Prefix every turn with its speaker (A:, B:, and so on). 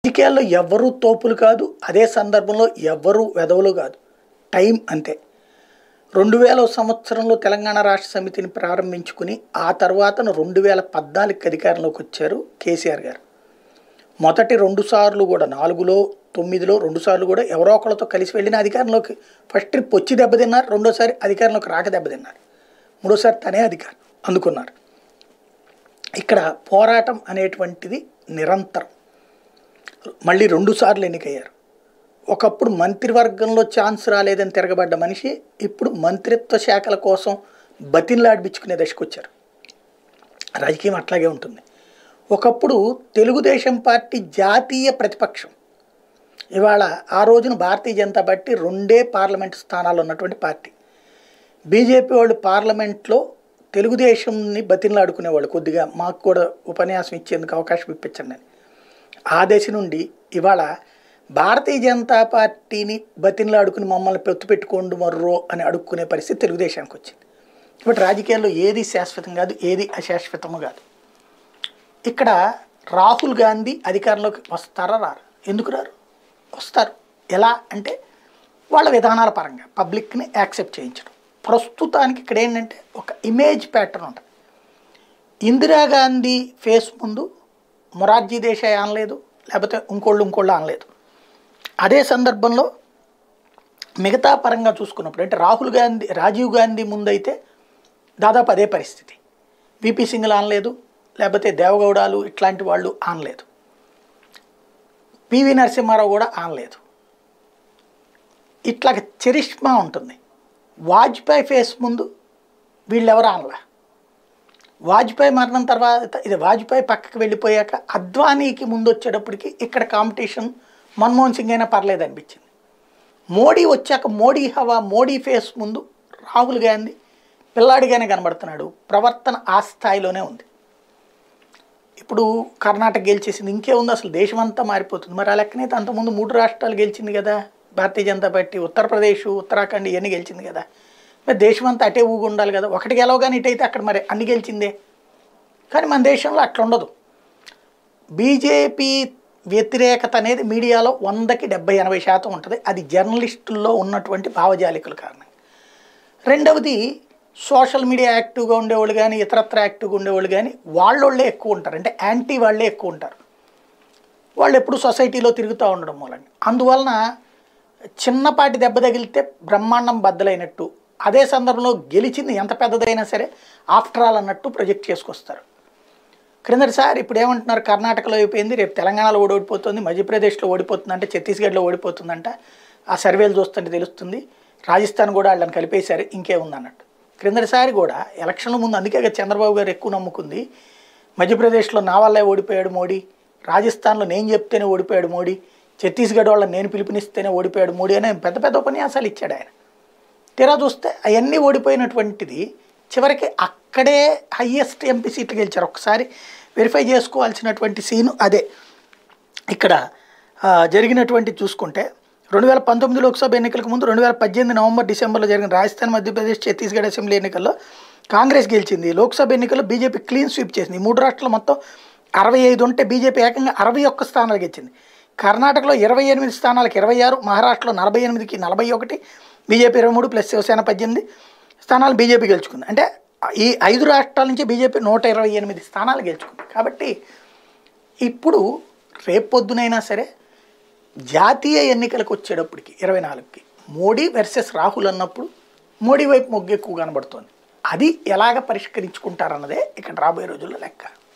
A: రాజకీయాల్లో ఎవ్వరూ తోపులు కాదు, అదే సందర్భంలో ఎవ్వరూ వెధవలు కాదు. టైం అంతే. 2000 సంవత్సరంలో తెలంగాణ రాష్ట్ర సమితిని ప్రారంభించుకుని ఆ తర్వాతను 2014కి అధికారంలోకి వచ్చారు కేసీఆర్ గారు. మొదటి 2 సార్లు కూడా 4లో 9లో 2 సార్లు కూడా ఎవరో ఒకళ్ళతో కలిసి వెళ్ళిన అధికారంలోకి ఫస్ట్ ట్రిప్ వచ్చి దెబ్బతిన్నారు, రెండోసారి అధికారంలోకి రాక దెబ్బతిన్నారు, మూడోసారి తనే అధికారం అందుకున్నారు. ఇక్కడ పోరాటం అనేటువంటిది నిరంతరం. మళ్ళీ 2 సార్లు ఎన్నికయ్యారు. ఒకప్పుడు మంత్రివర్గంలో ఛాన్స్ రాలేదని తిరగబడ్డ మనిషి ఇప్పుడు మంత్రిత్వ శాఖల కోసం బతిన్లాడిపించుకునే దశకు వచ్చారు. రాజకీయం అట్లాగే ఉంటుంది. ఒకప్పుడు తెలుగుదేశం పార్టీ జాతీయ ప్రతిపక్షం, ఇవాళ ఆ రోజున భారతీయ జనతా పార్టీ 2 పార్లమెంట్ స్థానాలు ఉన్నటువంటి పార్టీ. బీజేపీ వాళ్ళు పార్లమెంట్లో తెలుగుదేశంని బతిన్లాడుకునేవాళ్ళు, కొద్దిగా మాకు కూడా ఉపన్యాసం ఇచ్చేందుకు అవకాశం ఇప్పించండి అని. ఆ దశ నుండి ఇవాళ భారతీయ జనతా పార్టీని బతిన్లాడుకుని మమ్మల్ని పెట్టుకోండి మర్రో అని అడుక్కునే పరిస్థితి తెలుగుదేశానికి వచ్చింది. ఇప్పుడు రాజకీయాల్లో ఏది శాశ్వతం కాదు, ఏది అశాశ్వతము కాదు. ఇక్కడ రాహుల్ గాంధీ అధికారంలోకి వస్తారా రారు? ఎందుకు రారు? వస్తారు. ఎలా అంటే వాళ్ళ విధానాల పరంగా పబ్లిక్ని యాక్సెప్ట్ చేయించడం. ప్రస్తుతానికి ఇక్కడ ఏంటంటే ఒక ఇమేజ్ ప్యాటర్న్ ఉంటుంది. ఇందిరాగాంధీ ఫేస్ ముందు మొరార్జీ దేశాయ్ అనలేదు, లేకపోతే ఇంకోళ్ళు అనలేదు. అదే సందర్భంలో మిగతా పరంగా చూసుకున్నప్పుడు అంటే రాజీవ్ గాంధీ ముందైతే దాదాపు అదే పరిస్థితి. విపి సింగ్లు అనలేదు, లేకపోతే దేవగౌడాలు ఇట్లాంటి వాళ్ళు అనలేదు, పివి నరసింహారావు కూడా అనలేదు. ఇట్లా చరిష్మా ఉంటుంది. వాజ్పేయి ఫేస్ ముందు వీళ్ళెవరు అనలా. వాజ్పేయి మరణం తర్వాత ఇది వాజ్పేయి పక్కకి వెళ్ళిపోయాక అద్వానీకి ముందు వచ్చేటప్పటికి ఇక్కడ కాంపిటీషన్ మన్మోహన్ సింగ్ అయినా పర్లేదు అనిపించింది. మోడీ వచ్చాక మోడీ హవా, మోడీ ఫేస్ ముందు రాహుల్ గాంధీ పిల్లాడిగానే కనబడుతున్నాడు. ప్రవర్తన ఆ స్థాయిలోనే ఉంది. ఇప్పుడు కర్ణాటక గెలిచేసింది, ఇంకేముంది, అసలు దేశం అంతా మారిపోతుంది. మరి ఆ లెక్కనైతే అంతకుముందు 3 రాష్ట్రాలు గెలిచింది కదా భారతీయ జనతా పార్టీ, ఉత్తరప్రదేశ్, ఉత్తరాఖండ్ ఇవన్నీ గెలిచింది కదా. మరి దేశం అంతా అటే ఊగి ఉండాలి కదా. ఒకటి గెలవగానే ఇటైతే అక్కడ మరి అన్ని గెలిచిందే. కానీ మన దేశంలో అట్లా ఉండదు. బీజేపీ వ్యతిరేకత అనేది మీడియాలో 100కి 70-80% ఉంటుంది. అది జర్నలిస్టుల్లో ఉన్నటువంటి భావజాలికల కారణంగా. రెండవది సోషల్ మీడియా యాక్టివ్గా ఉండేవాళ్ళు కానీ ఇతరత్ర యాక్టివ్గా ఉండేవాళ్ళు కానీ వాళ్ళే ఎక్కువ ఉంటారు. అంటే యాంటీ వాళ్ళే ఎక్కువ ఉంటారు. వాళ్ళు ఎప్పుడు సొసైటీలో తిరుగుతూ ఉండడం మూలంగా. అందువలన చిన్నపాటి దెబ్బ తగిలితే బ్రహ్మాండం బద్దలైనట్టు, అదే సందర్భంలో గెలిచింది ఎంత పెద్దదైనా సరే ఆఫ్టర్ ఆల్ అన్నట్టు ప్రొజెక్ట్ చేసుకొస్తారు. క్రిందటిసారి ఇప్పుడు ఏమంటున్నారు, కర్ణాటకలో అయిపోయింది, రేపు తెలంగాణలో ఓడిపోతుంది, మధ్యప్రదేశ్లో ఓడిపోతుందంటే, ఛత్తీస్గఢ్లో ఓడిపోతుందంట. ఆ సర్వేలు చూస్తుంటే తెలుస్తుంది. రాజస్థాన్ కూడా వాళ్ళని కలిపేశారు, ఇంకేముంది అన్నట్టు. క్రిందటిసారి కూడా ఎలక్షన్ల ముందు అందుకే చంద్రబాబు గారు ఎక్కువ నమ్ముకుంది. మధ్యప్రదేశ్లో నా వల్లే ఓడిపోయాడు మోడీ, రాజస్థాన్లో నేను చెప్తేనే ఓడిపోయాడు మోడీ, ఛత్తీస్గఢ్ వాళ్ళని నేను పిలుపునిస్తేనే ఓడిపోయాడు మోడీ అనే పెద్ద పెద్ద ఉపన్యాసాలు ఇచ్చాడు ఆయన. తీరా చూస్తే అవన్నీ ఓడిపోయినటువంటిది చివరికి అక్కడే హయ్యెస్ట్ ఎంపీ సీట్లు గెలిచారు. ఒకసారి వెరిఫై చేసుకోవాల్సినటువంటి సీను అదే. ఇక్కడ జరిగినటువంటి చూసుకుంటే 2019 లోక్సభ ఎన్నికలకు ముందు 2018 నవంబర్ డిసెంబర్లో జరిగిన రాజస్థాన్, మధ్యప్రదేశ్, ఛత్తీస్గఢ్ అసెంబ్లీ ఎన్నికల్లో కాంగ్రెస్ గెలిచింది. లోక్సభ ఎన్నికల్లో బీజేపీ క్లీన్ స్వీప్ చేసింది. 3 రాష్ట్రాలు మొత్తం 65 ఉంటే బీజేపీ ఏకంగా 61 స్థానాలు గెలిచింది. కర్ణాటకలో 28 స్థానాలకు 26, మహారాష్ట్రలో 48కి 41, బీజేపీ 23 ప్లస్ శివసేన 18 స్థానాలు బీజేపీ గెలుచుకుంది. అంటే ఈ 5 రాష్ట్రాల నుంచి బీజేపీ 128 స్థానాలు గెలుచుకుంది. కాబట్టి ఇప్పుడు రేపు పొద్దునైనా సరే జాతీయ ఎన్నికలకు వచ్చేటప్పటికి 24కి మోడీ వర్సెస్ రాహుల్ అన్నప్పుడు మోడీ వైపు మొగ్గు ఎక్కువ కనబడుతోంది. అది ఎలాగ పరిష్కరించుకుంటారన్నదే ఇక్కడ రాబోయే రోజుల్లో లెక్క.